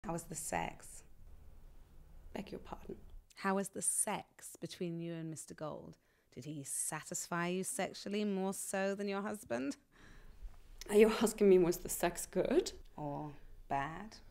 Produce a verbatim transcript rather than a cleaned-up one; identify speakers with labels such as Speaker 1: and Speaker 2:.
Speaker 1: How was the sex? Beg your pardon?
Speaker 2: How was the sex between you and Mister Gold? Did he satisfy you sexually more so than your husband?
Speaker 1: Are you asking me, was the sex good?
Speaker 2: Or bad?